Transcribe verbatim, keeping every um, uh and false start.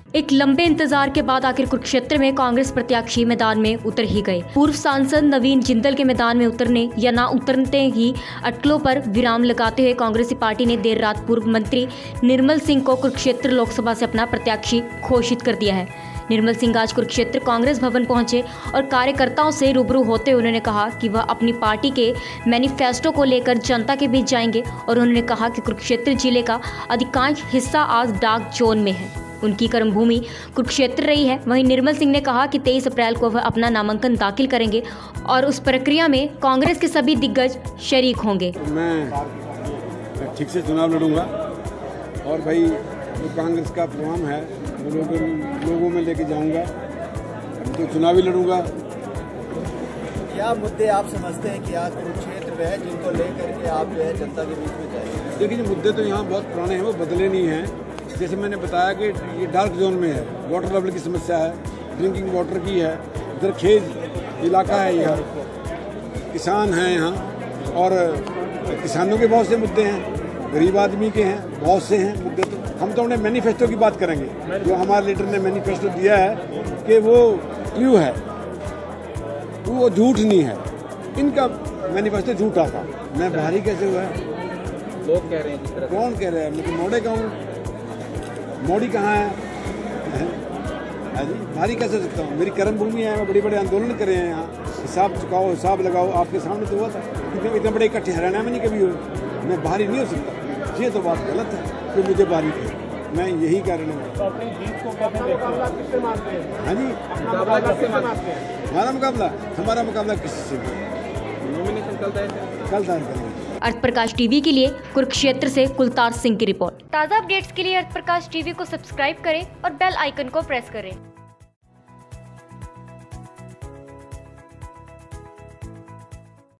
एक लंबे इंतजार के बाद आखिर कुरुक्षेत्र में कांग्रेस प्रत्याशी मैदान में उतर ही गए। पूर्व सांसद नवीन जिंदल के मैदान में उतरने या ना उतरते ही अटकलों पर विराम लगाते हुए कांग्रेसी पार्टी ने देर रात पूर्व मंत्री निर्मल सिंह को कुरुक्षेत्र लोकसभा से अपना प्रत्याशी घोषित कर दिया है। निर्मल सिंह आज कुरुक्षेत्र कांग्रेस भवन पहुंचे और कार्यकर्ताओं से रूबरू होते हुए उन्होंने कहा कि वह अपनी पार्टी के मैनिफेस्टो को लेकर जनता के बीच जाएंगे और उन्होंने कहा कि कुरुक्षेत्र जिले का अधिकांश हिस्सा आज डार्क जोन में है। उनकी कर्मभूमि कुरुक्षेत्र रही है। वहीं निर्मल सिंह ने कहा कि तेईस अप्रैल को वह अपना नामांकन दाखिल करेंगे और उस प्रक्रिया में कांग्रेस के सभी दिग्गज शरीक होंगे। मैं ठीक से चुनाव लड़ूंगा और भाई जो कांग्रेस का प्रोग्राम है वो लोगों लोगों में लेके जाऊंगा, तो चुनाव ही लड़ूंगा। क्या मुद्दे आप समझते हैं कि आज कुरुक्षेत्र में है जिनको लेकर के आप जो है जनता के बीच में जाएंगे? देखिए, मुद्दे तो यहाँ बहुत पुराने हैं, वो बदले नहीं हैं। जैसे मैंने बताया कि ये डार्क जोन में है, वाटर लेवल की समस्या है, ड्रिंकिंग वाटर की है, दरखेज इलाका है, यहाँ किसान हैं यहाँ, और किसानों के बहुत से मुद्दे हैं, गरीब आदमी के हैं, बहुत से हैं मुद्दे। तो हम तो उन्हें मैनिफेस्टो की बात करेंगे। जो हमारे लीडर ने मैनिफेस्टो दिया है कि वो ट्रू है, वो झूठ नहीं है। इनका मैनिफेस्टो झूठा था। मैं बाहरी कैसे हुआ है? लोग कह रहे हैं जिस तरह। कौन कह रहे हैं? मैं तो मोड़े का हूँ। मोदी कहाँ है? है जी, भारी कैसे सकता हूँ? मेरी कर्मभूमि है, मैं बड़े बड़े आंदोलन करे हैं यहाँ। हिसाब चुकाओ, हिसाब लगाओ, आपके सामने तो हुआ था। इतने इतने बड़े इकट्ठे हरियाणा में नहीं कभी हुए। मैं भारी नहीं हो सकता। ये तो बात गलत है कि मुझे भारी थी। मैं यही कारण हूँ। तो अपनी जीत को कैसे देखते हैं? हाँ जी, हमारा मुकाबला हमारा मुकाबला किससे? नॉमिनेशन कल तय कल तय करेंगे। अर्थ प्रकाश टीवी के लिए कुरुक्षेत्र से कुलतार सिंह की रिपोर्ट। ताज़ा अपडेट्स के लिए अर्थ प्रकाश टीवी को सब्सक्राइब करें और बेल आइकन को प्रेस करें।